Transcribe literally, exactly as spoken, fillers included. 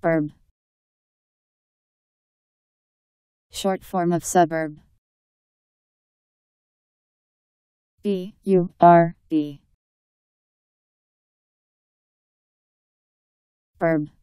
Burb. Short form of suburb. B U R B. Burb.